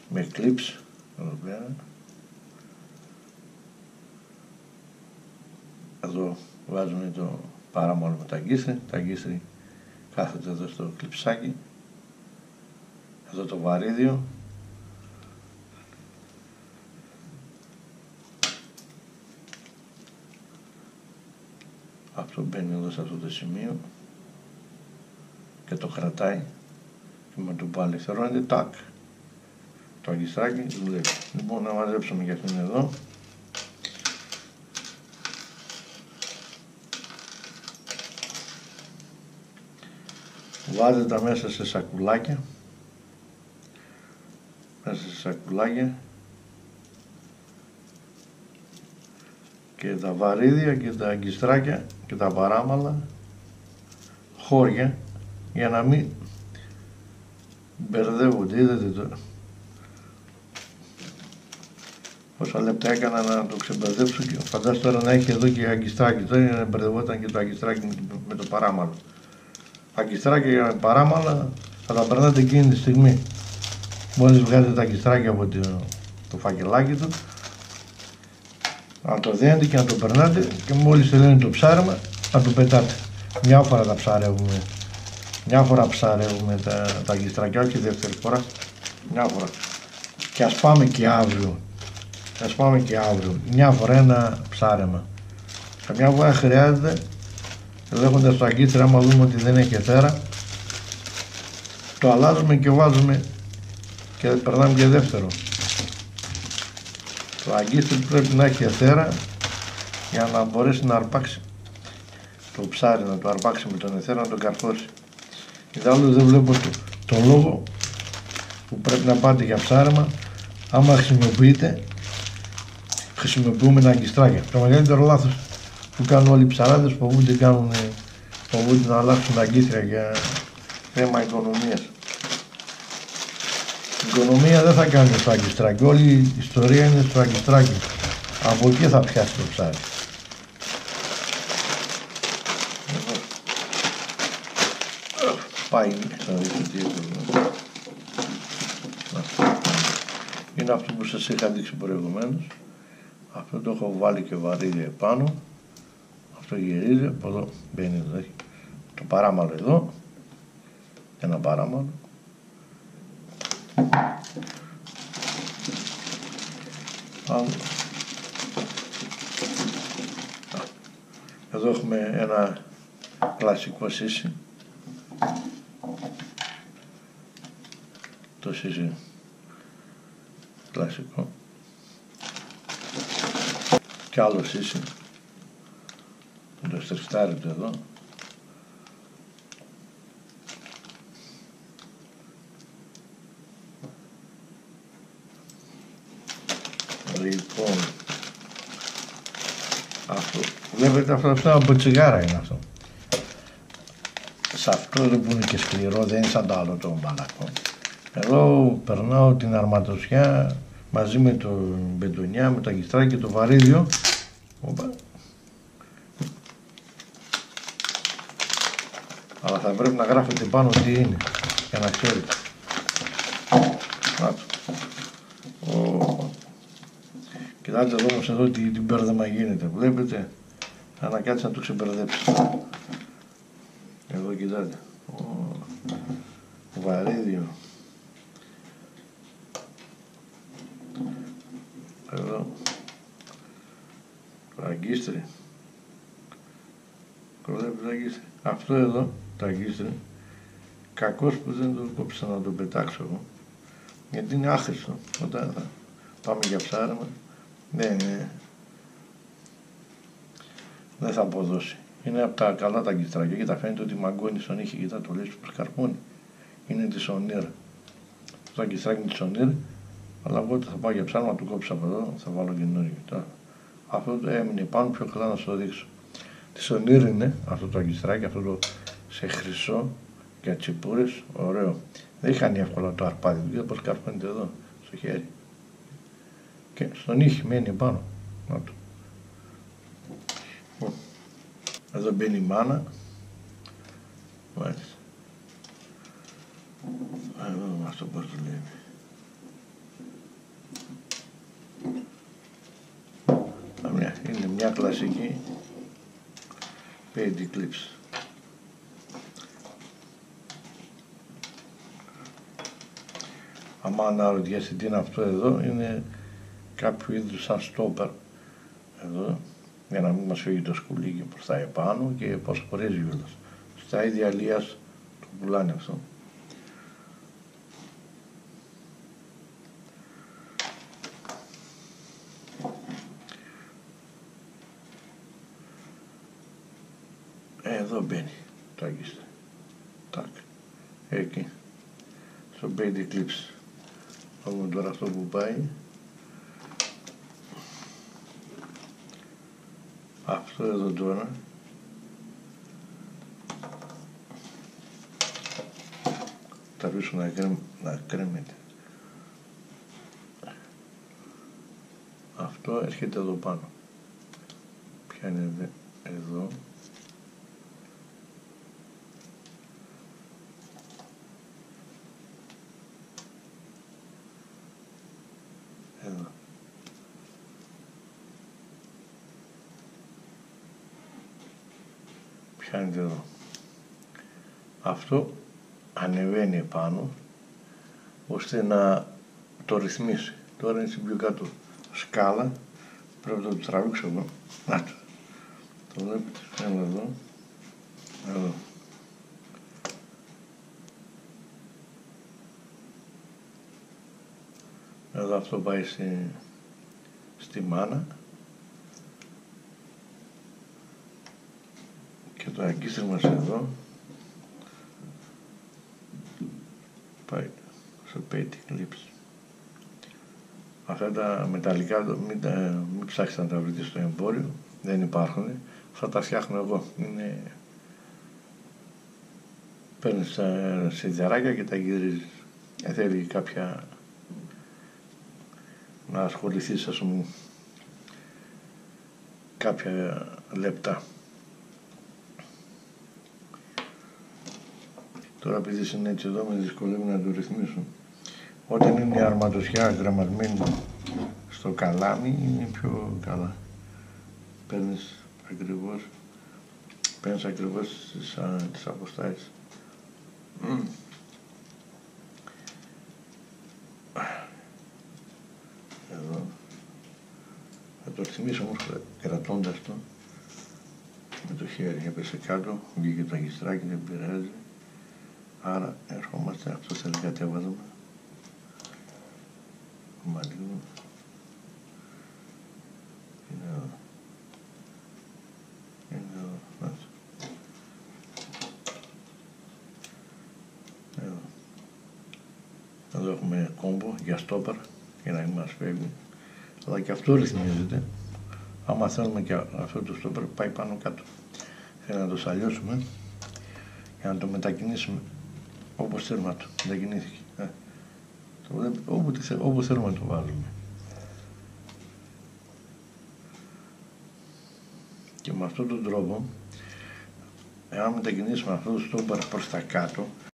με κλιπς εδώ πέρα. Εδώ βάζουμε το παράμολο με τα αγκίστρι. Τα αγκίστρι κάθεται εδώ στο κλιψάκι. Εδώ το βαρύδιο. Αυτό μπαίνει εδώ σε αυτό το σημείο και το κρατάει και με το που αλευθερώνεται, τάκ, το αγκιστράκι δουλεύει. Λοιπόν, να μαζέψουμε και αυτήν εδώ. Βάζετε τα μέσα σε σακουλάκια, και τα βαρύδια και τα αγκιστράκια και τα παράμαλα χώρια, για να μην μπερδεύονται. Είδατε τώρα πόσα λεπτά έκανα να το ξεμπερδέψω και φαντάζομαι τώρα να έχει εδώ και αγκιστράκι. Τώρα να μπερδευόταν και το αγκιστράκι με το παράμαλο. Αγκιστράκια για παράμαλα θα τα περνάτε εκείνη τη στιγμή. Μόλις βγάζετε τα αγκιστράκια από το φακελάκι του, να το δένετε και να το περνάτε και μόλις τελειώνει το ψάρεμα να το πετάτε. Μια φορά τα ψαρεύουμε. Μια φορά ψαρεύουμε τα αγκιστράκια, όχι δεύτερη φορά. Μια φορά. Και ας πάμε και αύριο. Μια φορά ένα ψάρεμα. Καμιά φορά χρειάζεται, λέγοντας το αγκίστρι, άμα δούμε ότι δεν έχει εθέρα, το αλλάζουμε και βάζουμε και περνάμε και δεύτερο. Το αγκίστρι πρέπει να έχει εθέρα για να μπορέσει να αρπάξει το ψάρι, να το αρπάξει με τον εθέρα, να το καρφώσει. Ιδάλλως δεν βλέπω το λόγο που πρέπει να πάτε για ψάρεμα άμα χρησιμοποιούμε τα αγκιστράκια. Το μεγαλύτερο λάθος που κάνουν όλοι οι ψαράδες, φοβούνται να αλλάξουν τα αγκίστρια για θέμα οικονομίας. Η οικονομία δεν θα κάνει στο αγκιστράκι, όλη η ιστορία είναι στο αγκιστράκι. Από εκεί θα πιάσει το ψάρι. Πάει, θα δείτε τι έχουμε. Είναι αυτό που σας είχα δείξει προηγουμένως. Αυτό το έχω βάλει και βαρύδια επάνω. Αυτό γυρίζει, από εδώ μπαίνει εδώ. Το παράμαλο εδώ. Ένα παράμαλο. Εδώ έχουμε ένα κλασικό σύσι. Το σύσι κλασικό. Και άλλο σύσι. Το στριφτάρετε εδώ. Λοιπόν, αυτό, βλέπετε αυτό από τσιγάρα είναι αυτό. Σε αυτό εδώ που είναι και σκληρό, δεν είναι σαν το άλλο το μπαλακό. Εδώ περνάω την αρματοσιά μαζί με το μπεντονιά, με το αγκιστράκι και το βαρύδιο. Αλλά θα πρέπει να γράφετε πάνω τι είναι, για να ξέρετε. Κοιτάξτε εδώ όμως εδώ τι μπέρδεμα γίνεται, βλέπετε. Να κάτσει να το ξεμπερδέψει. Εδώ κοιτάτε. Βαρύδιο. Εδώ. Το αγκίστρι. Βλέπετε το αγκίστρι. Αυτό εδώ, το αγκίστρι, κακώς που δεν το κόψα να το πετάξω εγώ. Γιατί είναι άχρηστο. Όταν θα πάμε για ψάρεμα, δεν θα αποδώσει. Είναι από τα καλά τα αγκιστράκια και τα φαίνεται ότι μαγκώνει στον ήχη. Κοιτά το λέει που σκαρπώνει. Είναι της Ονίρ. Το αγκιστράκι είναι της Ονίρ, αλλά εγώ θα πάω για ψάρεμα, του κόψω από εδώ, θα βάλω καινούργιο. Αυτό έμεινε πάνω πιο καλά να σου το δείξω. Της Ονίρ είναι αυτό το αγκιστράκι, αυτό το σε χρυσό για τσιπούρες, ωραίο. Δεν χάνει εύκολα το αρπάδι, δείτε πως καρπώνεται εδώ, στο χέρι. Και στον ήχη μένει πάνω. Να το. Εδώ μπαίνει η μάνα. Μάλιστα. Εδώ αυτό πώς δουλεύει. μια κλασική paint clips. Άμα αναρωτιέσαι τι είναι αυτό εδώ, είναι κάποιο είδους σαν στόπερ εδώ, για να μην μας φύγει το σκουλίκι προς τα επάνω και πως χωρίζει όλας. Στα ίδια αλίας το πουλάνε αυτό. Εδώ μπαίνει το αγγίστε. Τάκ. Εκεί. Στο baby clips. Έχουμε τώρα αυτό που πάει. Αυτό εδώ τώρα. Θα αφήσω να κρέμεται. Αυτό έρχεται εδώ πάνω. Πιάνεται εδώ. Εδώ. Πιάνεται εδώ. Αυτό ανεβαίνει επάνω ώστε να το ρυθμίσει. Τώρα είναι στην πιο κάτω σκάλα. Πρέπει να το τραβήξω εδώ. Να το. Το βλέπετε. Έλα εδώ. Εδώ. Εδώ αυτό πάει στη μάνα και το αγκίστρι μας εδώ πάει στο paint clips. Αυτά τα μεταλλικά μην ψάξετε να τα βρείτε στο εμπόριο, δεν υπάρχουν. Θα τα φτιάχνω εγώ. Παίρνεις τα σιδεράκια και τα γυρίζεις. Θέλει κάποια να ασχοληθείς, ας πούμε, κάποια λεπτά. Τώρα επειδή είναι έτσι εδώ, με δυσκολεύει να το ρυθμίσω. Όταν είναι η αρματοσιά γραμματμένη στο καλάμι, είναι πιο καλά. Παίρνεις ακριβώς τις αποστάσεις. Εδώ. Θα το ρυθμίσω όμως κρατώντας το με το χέρι. Έπεσε κάτω, βγήκε το αγιστράκι, δεν πειράζει. Άρα ερχόμαστε, αυτό θέλει κατέβασμα. Μα λίγο. Είναι εδώ. Είναι εδώ. Εδώ. Εδώ έχουμε κόμπο για στόπερ, για να μην μας φεύγει. Αλλά και αυτό ρυθμίζεται. Άμα θέλουμε και αυτό το στόπερ πάει πάνω κάτω. Θέλει να το σαλιώσουμε για να το μετακινήσουμε όπως θέλουμε να το μετακινήθηκε. Όπου θέλουμε να το βάλουμε. Και με αυτόν τον τρόπο, εάν μετακινήσουμε αυτό το στόπερ προς τα κάτω,